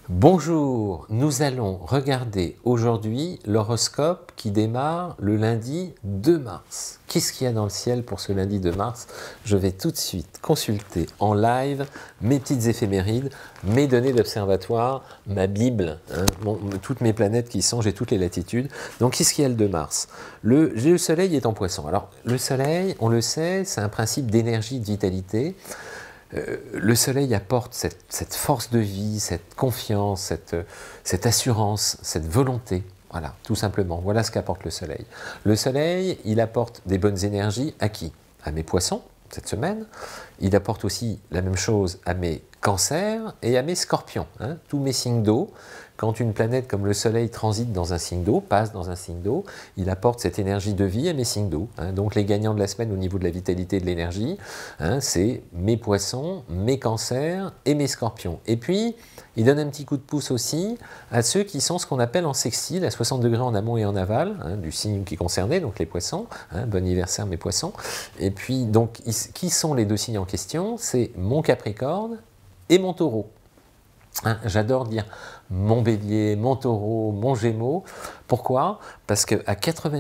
Bonjour, nous allons regarder aujourd'hui l'horoscope qui démarre le lundi 2 mars. Qu'est-ce qu'il y a dans le ciel pour ce lundi 2 mars? Je vais tout de suite consulter en live mes petites éphémérides, mes données d'observatoire, ma Bible, toutes mes planètes qui sont, j'ai toutes les latitudes. Donc qu'est-ce qu'il y a le 2 mars? Le soleil est en poisson. Alors le soleil, on le sait, c'est un principe d'énergie, de vitalité. Le soleil apporte cette force de vie, cette confiance, cette assurance, cette volonté. Voilà, tout simplement. Voilà ce qu'apporte le soleil. Le soleil, il apporte des bonnes énergies à qui? À mes poissons, cette semaine. Il apporte aussi la même chose à mes cancers et à mes scorpions. Tous mes signes d'eau. Quand une planète comme le soleil transite dans un signe d'eau, passe dans un signe d'eau, il apporte cette énergie de vie à mes signes d'eau. Donc les gagnants de la semaine au niveau de la vitalité et de l'énergie, c'est mes poissons, mes cancers et mes scorpions. Et puis, il donne un petit coup de pouce aussi à ceux qui sont ce qu'on appelle en sextile, à 60 degrés en amont et en aval, du signe qui est concerné, donc les poissons. Bon anniversaire mes poissons. Et puis, donc, qui sont les deux signes en question? C'est mon Capricorne et mon Taureau. J'adore dire mon Bélier, mon Taureau, mon Gémeaux. Pourquoi? Parce qu'à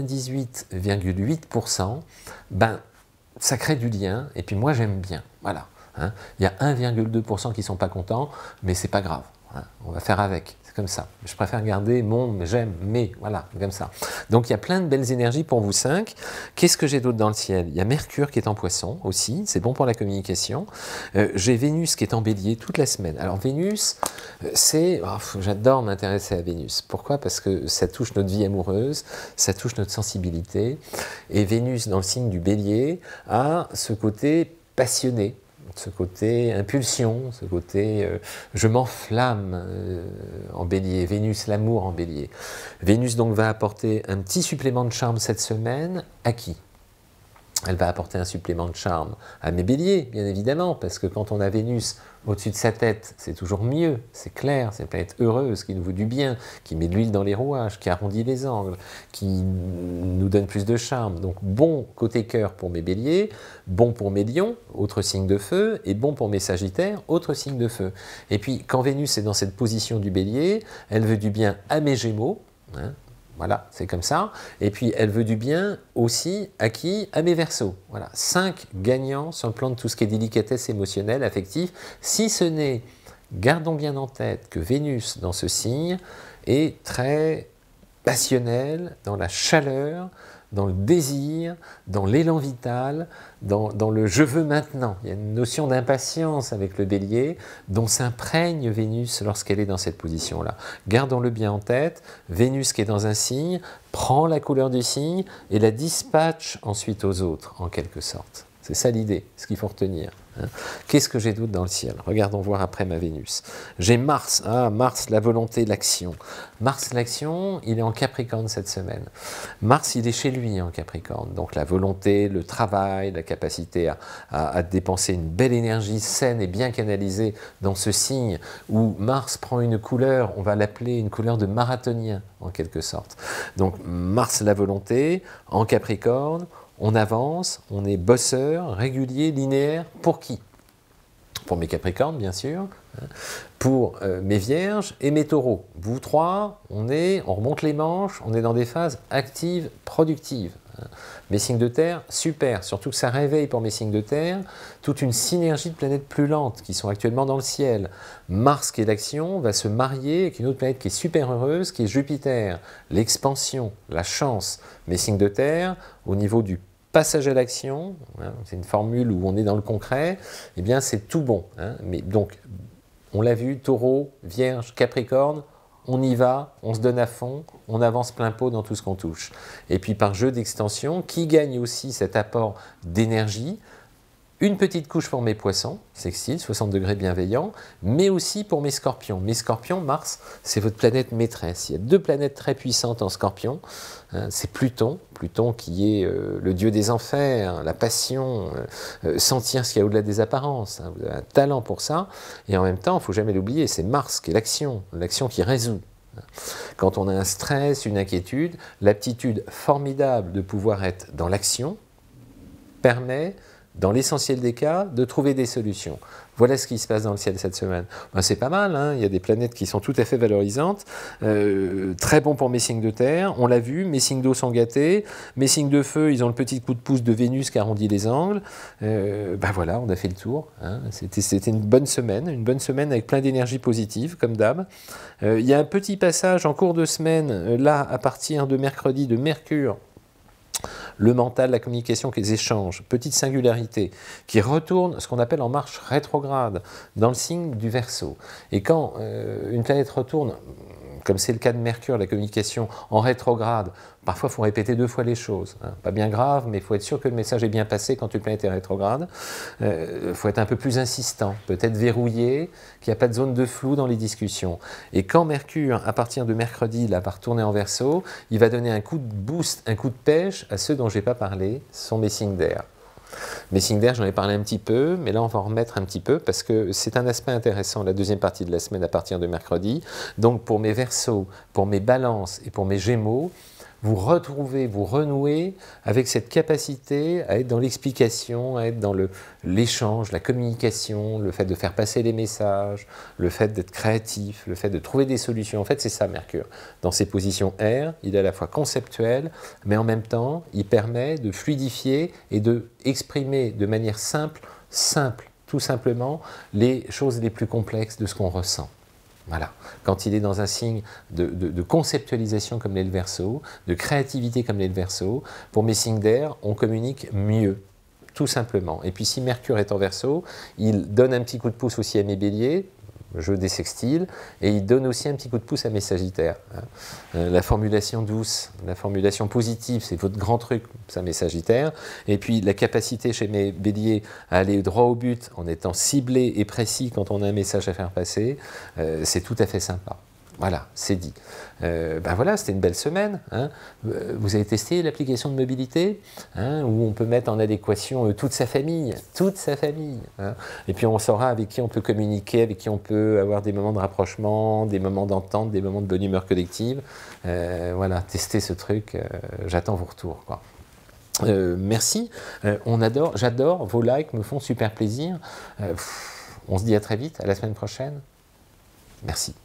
98,8%, ça crée du lien, et puis moi j'aime bien. Voilà. Il y a 1,2% qui ne sont pas contents, mais c'est pas grave. On va faire avec, c'est comme ça. Je préfère garder mon, j'aime, mais, voilà, comme ça. Donc il y a plein de belles énergies pour vous 5. Qu'est-ce que j'ai d'autre dans le ciel? Il y a Mercure qui est en Poisson aussi, c'est bon pour la communication. J'ai Vénus qui est en Bélier toute la semaine. Alors Vénus, j'adore m'intéresser à Vénus. Pourquoi? Parce que ça touche notre vie amoureuse, ça touche notre sensibilité. Et Vénus, dans le signe du Bélier, a ce côté passionné, ce côté impulsion, ce côté je m'enflamme en Bélier, Vénus, l'amour en Bélier. Vénus donc va apporter un petit supplément de charme cette semaine, à qui? Elle va apporter un supplément de charme à mes béliers, bien évidemment, parce que quand on a Vénus au-dessus de sa tête, c'est toujours mieux, c'est clair, c'est une planète heureuse, qui nous veut du bien, qui met de l'huile dans les rouages, qui arrondit les angles, qui nous donne plus de charme. Donc bon côté cœur pour mes béliers, bon pour mes lions, autre signe de feu, et bon pour mes sagittaires, autre signe de feu. Et puis quand Vénus est dans cette position du bélier, elle veut du bien à mes gémeaux, voilà, c'est comme ça. Et puis, elle veut du bien aussi à qui? À mes Verseaux. Voilà, 5 gagnants sur le plan de tout ce qui est délicatesse émotionnelle, affective, si ce n'est, gardons bien en tête que Vénus, dans ce signe, est très passionnelle, dans la chaleur, dans le désir, dans l'élan vital, dans le « je veux maintenant ». Il y a une notion d'impatience avec le bélier dont s'imprègne Vénus lorsqu'elle est dans cette position-là. Gardons-le bien en tête, Vénus qui est dans un signe, prend la couleur du signe et la dispatche ensuite aux autres, en quelque sorte. C'est ça l'idée, ce qu'il faut retenir. Qu'est-ce que j'ai d'autre dans le ciel? Regardons voir après ma Vénus. J'ai Mars, Mars, la volonté, l'action. Mars, l'action, il est en Capricorne cette semaine. Mars, il est chez lui en Capricorne. Donc la volonté, le travail, la capacité à dépenser une belle énergie saine et bien canalisée dans ce signe où Mars prend une couleur, on va l'appeler une couleur de marathonien en quelque sorte. Donc Mars, la volonté, en Capricorne. On avance, on est bosseur, régulier, linéaire. Pour qui? Pour mes Capricornes, bien sûr, pour mes Vierges et mes Taureaux. Vous trois, on remonte les manches, on est dans des phases actives, productives. Mes signes de terre, super, surtout que ça réveille pour mes signes de terre toute une synergie de planètes plus lentes qui sont actuellement dans le ciel. Mars, qui est l'action, va se marier avec une autre planète qui est super heureuse, qui est Jupiter. L'expansion, la chance. Mes signes de terre, au niveau du passage à l'action, c'est une formule où on est dans le concret, eh bien c'est tout bon. Mais donc, on l'a vu, Taureau, Vierge, Capricorne, on y va, on se donne à fond, on avance plein pot dans tout ce qu'on touche. Et puis par jeu d'extension, qui gagne aussi cet apport d'énergie? Une petite couche pour mes poissons, sextile, 60 degrés bienveillant, mais aussi pour mes scorpions. Mes scorpions, Mars, c'est votre planète maîtresse. Il y a 2 planètes très puissantes en scorpion. C'est Pluton, Pluton qui est le dieu des enfers, la passion, sentir ce qu'il y a au-delà des apparences. Vous avez un talent pour ça. Et en même temps, il ne faut jamais l'oublier, c'est Mars qui est l'action qui résout. Quand on a un stress, une inquiétude, l'aptitude formidable de pouvoir être dans l'action permet dans l'essentiel des cas, de trouver des solutions. Voilà ce qui se passe dans le ciel cette semaine. Ben, c'est pas mal, hein, il y a des planètes qui sont tout à fait valorisantes, très bon pour mes signes de terre, on l'a vu, mes signes d'eau sont gâtés, mes signes de feu, ils ont le petit coup de pouce de Vénus qui arrondit les angles. Ben voilà, on a fait le tour, hein. C'était une bonne semaine avec plein d'énergie positive, comme d'hab. Il y a un petit passage en cours de semaine, là, à partir de mercredi, de Mercure, le mental, la communication, les échanges, petite singularité, qui retourne ce qu'on appelle en marche rétrograde, dans le signe du Verseau. Et quand une planète retourne, comme c'est le cas de Mercure, la communication en rétrograde, parfois il faut répéter 2 fois les choses, hein. Pas bien grave, mais il faut être sûr que le message est bien passé quand une planète est rétrograde. Il faut être un peu plus insistant, peut-être verrouillé, qu'il n'y a pas de zone de flou dans les discussions. Et quand Mercure, à partir de mercredi, là, va retourner en Verseau, il va donner un coup de boost, un coup de pêche à ceux dont je n'ai pas parlé, ce sont mes signes d'air. Mes signes d'air, j'en ai parlé un petit peu, mais là on va en remettre un petit peu parce que c'est un aspect intéressant, la deuxième partie de la semaine à partir de mercredi. Donc pour mes Verseaux, pour mes Balances et pour mes Gémeaux, vous retrouvez, vous renouez avec cette capacité à être dans l'explication, à être dans l'échange, la communication, le fait de faire passer les messages, le fait d'être créatif, le fait de trouver des solutions. En fait, c'est ça Mercure. Dans ses positions R, il est à la fois conceptuel, mais en même temps, il permet de fluidifier et de exprimer de manière simple, tout simplement, les choses les plus complexes de ce qu'on ressent. Voilà. Quand il est dans un signe de conceptualisation comme l'est le Verseau, de créativité comme l'est le Verseau, pour mes signes d'air, on communique mieux, tout simplement. Et puis si Mercure est en Verseau, il donne un petit coup de pouce aussi à mes Béliers, jeu des sextiles, et il donne aussi un petit coup de pouce à mes Sagittaires. La formulation douce, la formulation positive, c'est votre grand truc, ça mes Sagittaires, et puis la capacité chez mes Béliers à aller droit au but en étant ciblé et précis quand on a un message à faire passer, c'est tout à fait sympa. Voilà, c'est dit. Ben voilà, c'était une belle semaine, hein. Vous avez testé l'application de mobilité, hein, où on peut mettre en adéquation toute sa famille, hein. Et puis on saura avec qui on peut communiquer, avec qui on peut avoir des moments de rapprochement, des moments d'entente, des moments de bonne humeur collective. Voilà, testez ce truc, j'attends vos retours, quoi. Merci, j'adore, vos likes me font super plaisir. On se dit à très vite, à la semaine prochaine. Merci.